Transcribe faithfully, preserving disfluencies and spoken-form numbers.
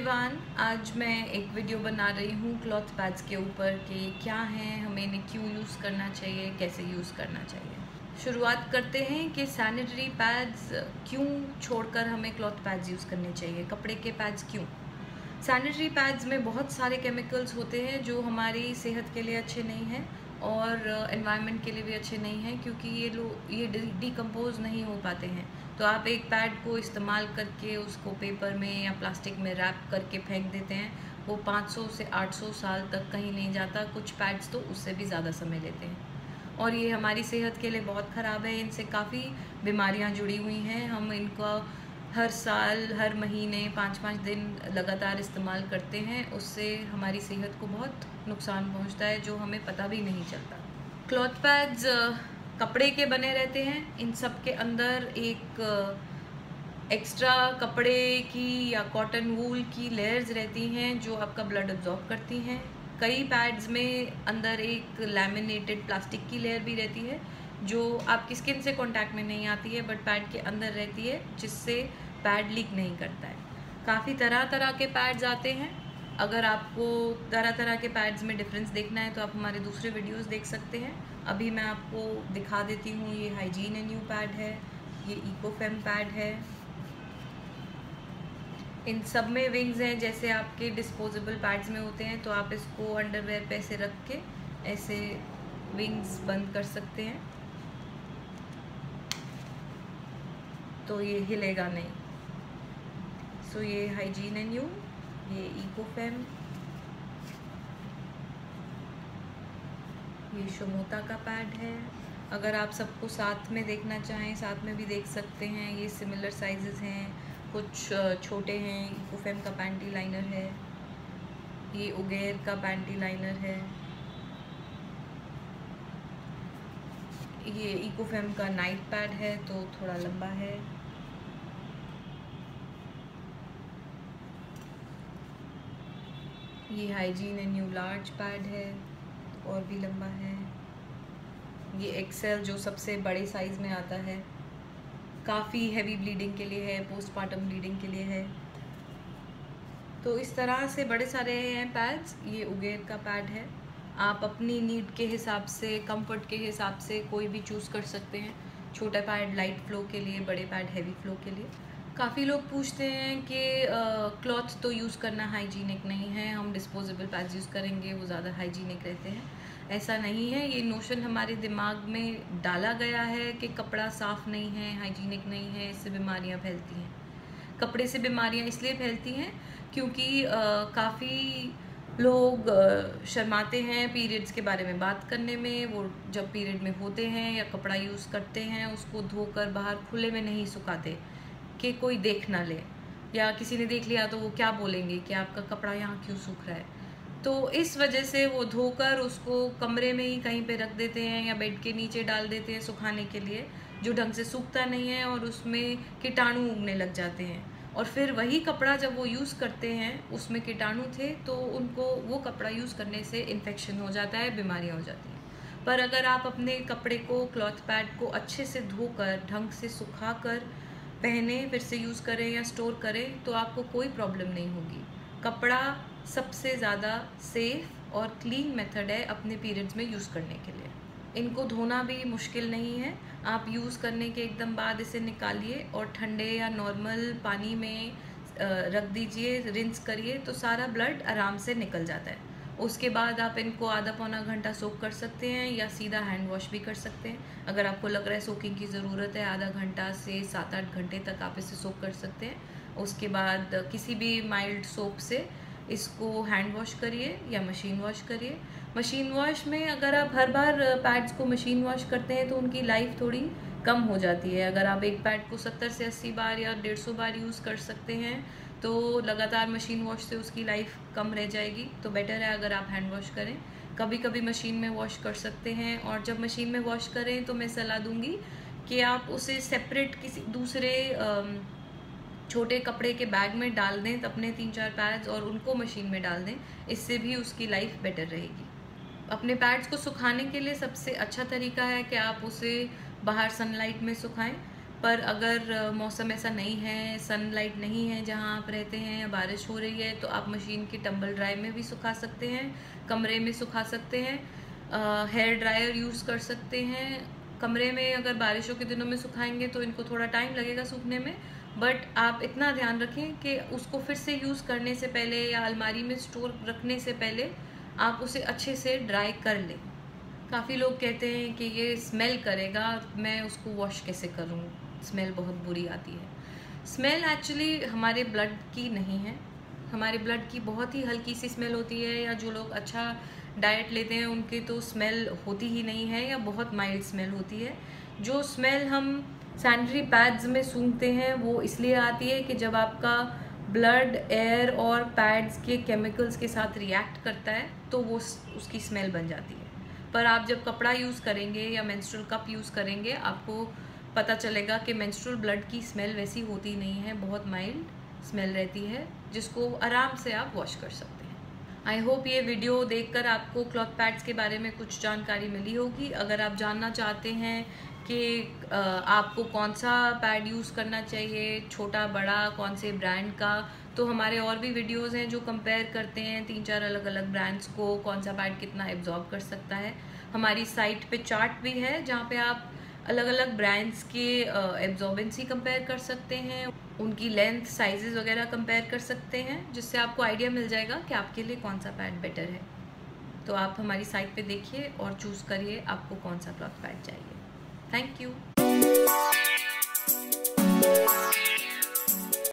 Everyone, आज मैं एक वीडियो बना रही हूँ क्लॉथ पैड्स के ऊपर कि क्या हैं, हमें इन्हें क्यों यूज़ करना चाहिए, कैसे यूज़ करना चाहिए। शुरुआत करते हैं कि सैनिटरी पैड्स क्यों छोड़कर हमें क्लॉथ पैड्स यूज़ करने चाहिए। कपड़े के पैड्स क्यों? सैनिटरी पैड्स में बहुत सारे केमिकल्स होते हैं जो हमारी सेहत के लिए अच्छे नहीं हैं और एनवायरनमेंट के लिए भी अच्छे नहीं हैं, क्योंकि ये लोग ये डिकम्पोज नहीं हो पाते हैं। तो आप एक पैड को इस्तेमाल करके उसको पेपर में या प्लास्टिक में रैप करके फेंक देते हैं, वो पाँच सौ से आठ सौ साल तक कहीं नहीं जाता। कुछ पैड्स तो उससे भी ज़्यादा समय लेते हैं और ये हमारी सेहत के लिए बहुत ख़राब है। इनसे काफ़ी बीमारियां जुड़ी हुई हैं। हम इनका हर साल हर महीने पाँच पाँच दिन लगातार इस्तेमाल करते हैं, उससे हमारी सेहत को बहुत नुकसान पहुंचता है जो हमें पता भी नहीं चलता। क्लॉथ पैड्स कपड़े के बने रहते हैं। इन सब के अंदर एक एक्स्ट्रा कपड़े की या कॉटन वूल की लेयर्स रहती हैं जो आपका ब्लड अब्जॉर्ब करती हैं। कई पैड्स में अंदर एक लैमिनेटेड प्लास्टिक की लेयर भी रहती है जो आपकी स्किन से कांटेक्ट में नहीं आती है, बट पैड के अंदर रहती है, जिससे पैड लीक नहीं करता है। काफ़ी तरह तरह के पैड्स आते हैं। अगर आपको तरह तरह के पैड्स में डिफरेंस देखना है तो आप हमारे दूसरे वीडियोस देख सकते हैं। अभी मैं आपको दिखा देती हूँ। ये हाइजीन एंड न्यू पैड है, ये इकोफेम पैड है। इन सब में विंग्स हैं, जैसे आपके डिस्पोजेबल पैड्स में होते हैं। तो आप इसको अंडरवेयर पे ऐसे रख के ऐसे विंग्स बंद कर सकते हैं, तो ये हिलेगा नहीं। सो so, ये हाइजीन एंड न्यू, ये इकोफेम, ये शोमोता का पैड है। अगर आप सबको साथ में देखना चाहें साथ में भी देख सकते हैं। ये सिमिलर साइजेस हैं, कुछ छोटे हैं। इकोफेम का पैंटी लाइनर है, ये उगेर का पैंटी लाइनर है, ये इकोफेम का नाइट पैड है तो थोड़ा लंबा है। ये hygiene and new large pad है और भी लंबा है। ये एक्सेल जो सबसे बड़े साइज़ में आता है, काफ़ी हैवी ब्लीडिंग के लिए है, पोस्टमार्टम ब्लीडिंग के लिए है। तो इस तरह से बड़े सारे हैं पैड्स। ये उगेर का पैड है। आप अपनी नीड के हिसाब से, कंफर्ट के हिसाब से कोई भी चूज़ कर सकते हैं। छोटा पैड लाइट फ्लो के लिए, बड़े पैड हैवी फ्लो के लिए। काफ़ी लोग पूछते हैं कि क्लॉथ तो यूज़ करना हाइजीनिक नहीं है, हम डिस्पोजेबल पैड्स यूज़ करेंगे वो ज़्यादा हाइजीनिक रहते हैं। ऐसा नहीं है। ये नोशन हमारे दिमाग में डाला गया है कि कपड़ा साफ़ नहीं है, हाइजीनिक नहीं है, इससे बीमारियां फैलती हैं। कपड़े से बीमारियां इसलिए फैलती हैं क्योंकि काफ़ी लोग शर्माते हैं पीरियड्स के बारे में बात करने में। वो जब पीरियड में होते हैं या कपड़ा यूज़ करते हैं, उसको धोकर बाहर खुले में नहीं सुखाते कि कोई देख ना ले, या किसी ने देख लिया तो वो क्या बोलेंगे कि आपका कपड़ा यहाँ क्यों सूख रहा है। तो इस वजह से वो धोकर उसको कमरे में ही कहीं पे रख देते हैं या बेड के नीचे डाल देते हैं सुखाने के लिए, जो ढंग से सूखता नहीं है और उसमें कीटाणु उगने लग जाते हैं। और फिर वही कपड़ा जब वो यूज़ करते हैं, उसमें कीटाणु थे तो उनको वो कपड़ा यूज़ करने से इन्फेक्शन हो जाता है, बीमारियाँ हो जाती हैं। पर अगर आप अपने कपड़े को, क्लॉथ पैड को अच्छे से धोकर, ढंग से सुखा कर पहने, फिर से यूज़ करें या स्टोर करें, तो आपको कोई प्रॉब्लम नहीं होगी। कपड़ा सबसे ज़्यादा सेफ़ और क्लीन मेथड है अपने पीरियड्स में यूज़ करने के लिए। इनको धोना भी मुश्किल नहीं है। आप यूज़ करने के एकदम बाद इसे निकालिए और ठंडे या नॉर्मल पानी में रख दीजिए, रिंस करिए, तो सारा ब्लड आराम से निकल जाता है। उसके बाद आप इनको आधा पौना घंटा सोक कर सकते हैं या सीधा हैंड वॉश भी कर सकते हैं। अगर आपको लग रहा है सोकिंग की ज़रूरत है, आधा घंटा से सात आठ घंटे तक आप इसे सोक कर सकते हैं। उसके बाद किसी भी माइल्ड सोप से इसको हैंड वॉश करिए या मशीन वॉश करिए। मशीन वॉश में अगर आप हर बार पैड्स को मशीन वॉश करते हैं तो उनकी लाइफ थोड़ी कम हो जाती है। अगर आप एक पैड को सत्तर से अस्सी बार या डेढ़ सौ बार यूज़ कर सकते हैं तो लगातार मशीन वॉश से उसकी लाइफ कम रह जाएगी। तो बेटर है अगर आप हैंड वॉश करें। कभी कभी मशीन में वॉश कर सकते हैं, और जब मशीन में वॉश करें तो मैं सलाह दूंगी कि आप उसे सेपरेट किसी दूसरे छोटे कपड़े के बैग में डाल दें, अपने तीन चार पैड्स, और उनको मशीन में डाल दें। इससे भी उसकी लाइफ बेटर रहेगी। अपने पैड्स को सुखाने के लिए सबसे अच्छा तरीका है कि आप उसे बाहर सनलाइट में सुखाएं। पर अगर मौसम ऐसा नहीं है, सनलाइट नहीं है जहाँ आप रहते हैं या बारिश हो रही है, तो आप मशीन की टम्बल ड्राई में भी सुखा सकते हैं, कमरे में सुखा सकते हैं, हेयर ड्रायर यूज़ कर सकते हैं। कमरे में अगर बारिशों के दिनों में सुखाएंगे तो इनको थोड़ा टाइम लगेगा सूखने में, बट आप इतना ध्यान रखें कि उसको फिर से यूज़ करने से पहले या अलमारी में स्टोर रखने से पहले आप उसे अच्छे से ड्राई कर लें। काफ़ी लोग कहते हैं कि ये स्मेल करेगा, मैं उसको वॉश कैसे करूं, स्मेल बहुत बुरी आती है। स्मेल एक्चुअली हमारे ब्लड की नहीं है, हमारे ब्लड की बहुत ही हल्की सी स्मेल होती है, या जो लोग अच्छा डाइट लेते हैं उनकी तो स्मेल होती ही नहीं है या बहुत माइल्ड स्मेल होती है। जो स्मेल हम सैनिटरी पैड्स में सूंघते हैं वो इसलिए आती है कि जब आपका ब्लड एयर और पैड्स के केमिकल्स के साथ रिएक्ट करता है तो वो उसकी स्मेल बन जाती है। पर आप जब कपड़ा यूज़ करेंगे या मेंस्ट्रुअल कप यूज़ करेंगे, आपको पता चलेगा कि मेंस्ट्रुअल ब्लड की स्मेल वैसी होती नहीं है, बहुत माइल्ड स्मेल रहती है, जिसको आराम से आप वॉश कर सकते हैं। आई होप ये वीडियो देखकर आपको क्लॉथ पैड्स के बारे में कुछ जानकारी मिली होगी। अगर आप जानना चाहते हैं कि आपको कौन सा पैड यूज़ करना चाहिए, छोटा बड़ा, कौन से ब्रांड का, तो हमारे और भी वीडियोस हैं जो कंपेयर करते हैं तीन चार अलग अलग ब्रांड्स को, कौन सा पैड कितना एब्जॉर्ब कर सकता है। हमारी साइट पे चार्ट भी है जहाँ पे आप अलग अलग ब्रांड्स के एब्जॉर्बेंसी कंपेयर कर सकते हैं, उनकी लेंथ, साइजेस वगैरह कंपेयर कर सकते हैं, जिससे आपको आइडिया मिल जाएगा कि आपके लिए कौन सा पैड बेटर है। तो आप हमारी साइट पे देखिए और चूज़ करिए आपको कौन सा क्लॉथ पैड चाहिए। Thank you.